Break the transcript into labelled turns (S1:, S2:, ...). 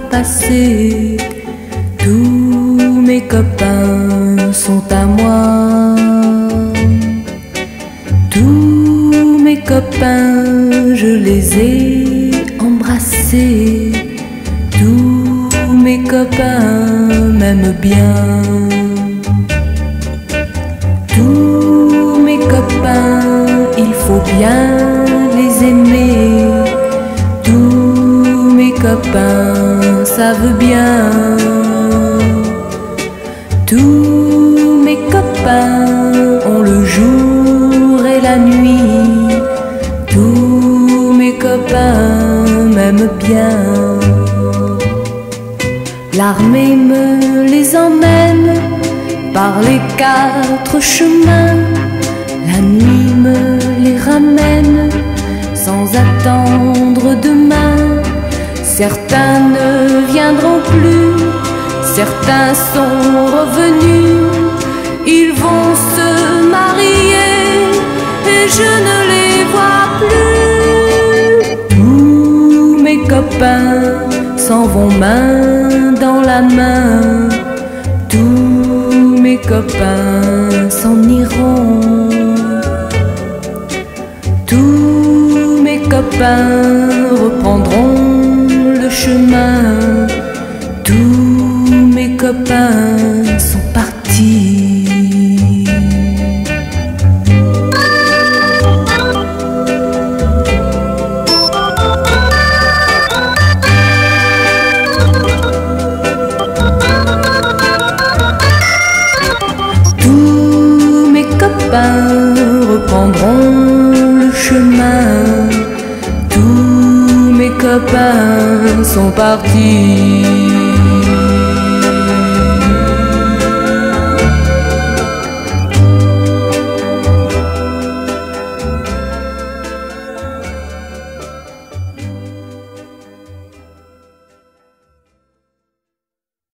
S1: passé. Tous mes copains sont à moi. Tous mes copains, je les ai embrassés. Tous mes copains m'aiment bien. Tous mes copains, il faut bien les aimer. Tous mes copains savent bien. Tous mes copains ont le jour et la nuit. Tous mes copains m'aiment bien. L'armée me les emmène par les quatre chemins. La nuit me les ramène sans attendre demain. Certains ne viendront plus, certains sont revenus. Ils vont se marier et je ne les vois plus. Tous mes copains s'en vont main dans la main. Tous mes copains s'en iront. Tous mes copains reprendront le chemin. Tous mes copains sont partis. Tous mes copains reprendront le chemin. Tous mes copains sont partis.